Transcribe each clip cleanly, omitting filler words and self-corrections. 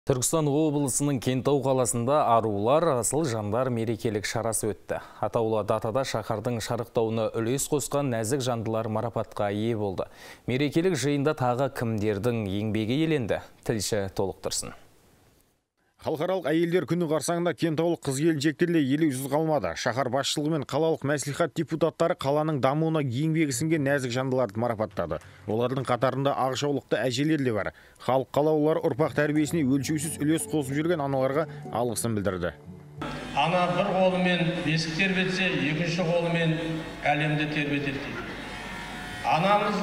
Түркістан облысының Кентау қаласында арулар асыл жандар мерекелік шарасы өтті. Атаулы датада шаһардың шарықтауына үлес қосқан нәзік жандылар марапатқа ие болды. Мерекелік жиында тағы кімдердің еңбегі еленді? Тілші толықтырсын. Халықаралық әйелдер күні қарсаңында кентаулық қыз-келіншектерге елеусіз қалмады. Шаһар басшылығы мен қалалық мәслихат депутаттары қаланың дамуына еңбегі сіңген нәзік жандыларды марапаттады. Олардың қатарында ақжаулықты әжелер де бар. Халық қалаулылары ұрпақ тәрбиесіне өлшеусіз үлес қосып жүрген аналарға алғысын білдірді. Ана бір қолымен бесік тербетсе, екінші қолымен әлемді тербетеді. Анамыз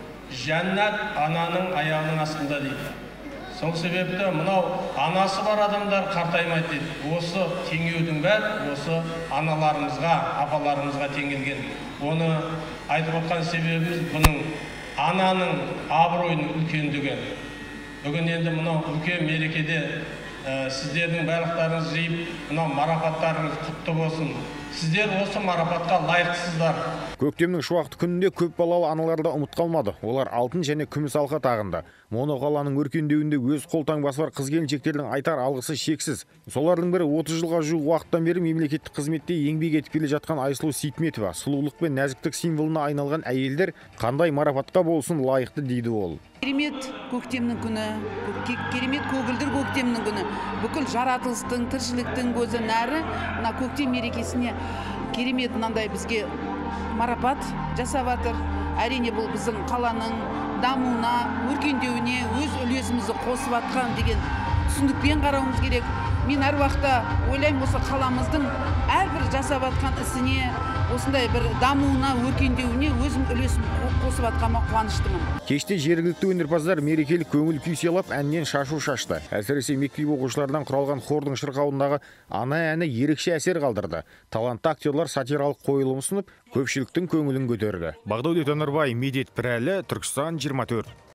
жәннат ананың аяғының астында дейді. Сол себепті мынау анасы бар адамдар қартаймайды дейді. Осы теңеудің бәрі осы аналарымызға, апаларымызға теңелген. Оны айтып отқан себебіміз бұның ананың абыройының үлкендігі. Бүгін енді мынау үлкен мерекеде сіздердің барлықтарыңыз жиып, мынау марапаттарыңыз құтты болсын. Сіздер осы марапатқа лайықтысыздар. Көктемнің шуақты күнінде көп балалы аналар да ұмыт қалмады. Олар алтын және күміс алқа тағынды. Моноқаланың өркендеуінде өз қолтаңбасы бар қыз-келіншектердің айтар алғысы шексіз. Солардың бірі 30 жылға жуық уақыттан бері мемлекеттік қызметте еңбек етіп келе жатқан Айсұлу Сейтметова. Сұлулық пен нәзіктік символына айналған әйелдер қандай марапатқа болсын лайықты дейді ол. Керемет көктемнің күні, керемет көгілдір көктемнің күні. Бүкіл жаратылыстың, тіршіліктің көзі нәрі мына көктем мерекесіне керемет мынандай бізге марапат жасап жатыр. Әрине бұл біздің қаланың дамуына, өркендеуіне өз үлесімізді қосып жатқан деген түсінікпен қарауымыз керек. Мен әр уақытта ойлаймын, осы қаламыздың әрбір жасап жатқан ісіне, осындай бір дамуына, өркендеуіне өзім үлесім қосып жатқаныма қуаныштымын. Кеште жергілікті өнерпаздар мерекелік көңіл күй сыйлап, әннен шашу шашты. Әсіресе мектеп оқушылардан құралған хордың шырқауындағы ана әні ерекше әсер қалдырды. Талантты актерлар сатиралық қойылым ұсынып, көпшіліктің көңілін көтерді. Бағдәулет Анарбай, Медет Пірәлі, Түркістан 24.